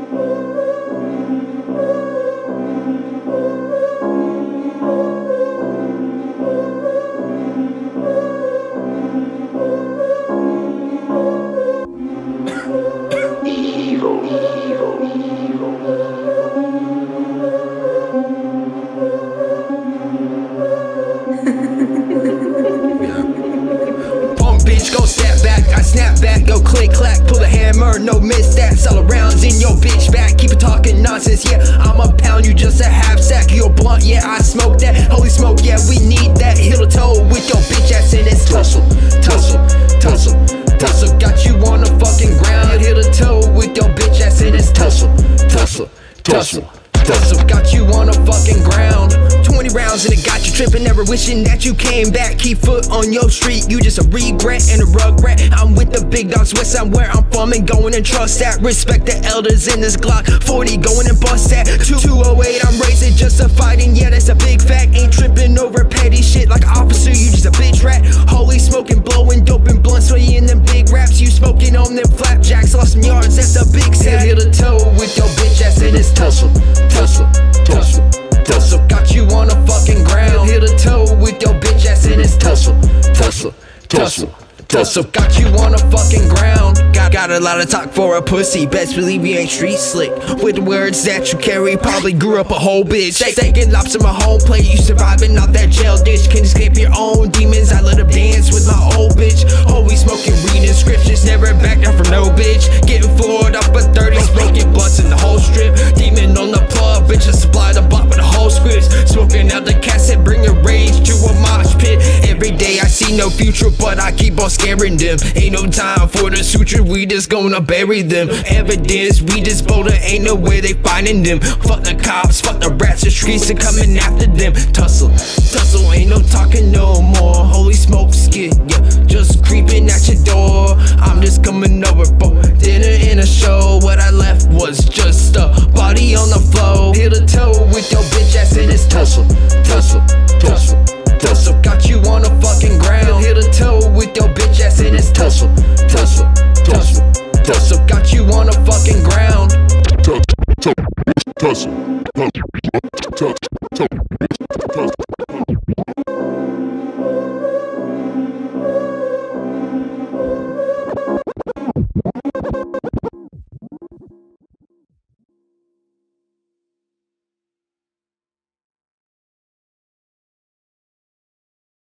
Bitch, go step back, I snap back, go click clack, pull the hammer, no missteps, all arounds in your bitch back, keep it talking nonsense, yeah, I'ma pound you just a half sack, you're blunt, yeah, I smoke that, holy smoke, yeah, we need that, heel to toe with your bitch ass in this tussle, tussle, tussle, tussle, got you on the fucking ground, heel to toe with your bitch ass in this tussle, tussle, tussle, tussle, got you on the fucking ground. 20 rounds and it got you tripping, never wishing that you came back. Keep foot on your street, you just a regret and a rugrat. I'm with the big dogs, west side where I'm from, and going and trust that. Respect the elders in this Glock 40, going and bust that. 208, I'm racing just a fighting, yeah, that's a big fact. Ain't tripping over petty shit like officer, you just a bitch rat. Holy smoking, blowing dope and blunt, swaying them big raps. You smoking on them flapjacks, lost some yards, that's a big sack. Heel to toe with your bitch ass in this tussle, tussle, tussle, tussle, got you on the fucking ground. Heel to toe with your bitch ass in this tussle, tussle, tussle, tussle, got you on the fucking ground. Got a lot of talk for a pussy, best believe you ain't street slick. With the words that you carry, probably grew up a whole bitch. Taking laps in my home plate, you surviving out that jail ditch. Can escape your own demons, I let them dance with my old bitch. Always smoking, reading scriptures, never back down from no bitch. Getting floored up a 30, smoking blunts in the whole strip. Demon on the plug, bitches supply the block with the whole scripts. Smoking out the cassette, bringing rage to a mosh pit. Every day I see no future, but I keep on scaring them. Ain't no time for the suture, we just gonna bury them. Evidence, we just bolder, ain't no way they finding them. Fuck the cops, fuck the rats, the streets are coming after them. Tussle, tussle, ain't no talking no more. Holy smoke skid, yeah, just creeping at your door. I'm just coming over for dinner and a show. What I left was just a body on the floor. Heel to toe with your bitch ass in this tussle, tussle, tussle, tussle, got you on the fucking ground. Heel to toe with your bitch ass in this tussle, tussle, tussle, tussle, got you on the fucking ground. Tussle.